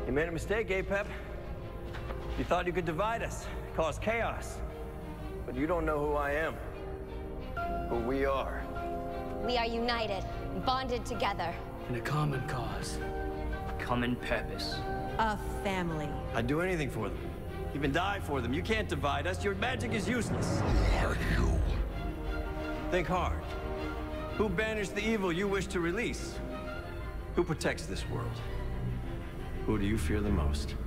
You made a mistake, Apep. You thought you could divide us, cause chaos. But you don't know who I am. Who we are. We are united, bonded together. In a common cause. A common purpose. A family. I'd do anything for them. Even die for them. You can't divide us. Your magic is useless. Who are you? Think hard. Who banished the evil you wish to release? Who protects this world? Who do you fear the most?